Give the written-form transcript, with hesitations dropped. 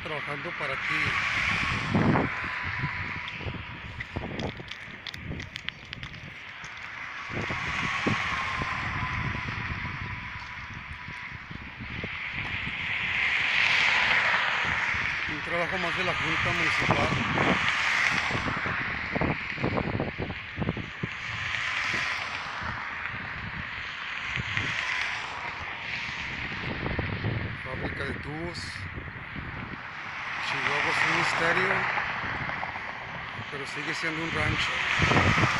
trabajando para ti. Un trabajo más de la Junta Municipal. Fábrica de tubos. Chihuahua es un misterio, pero sigue siendo un rancho.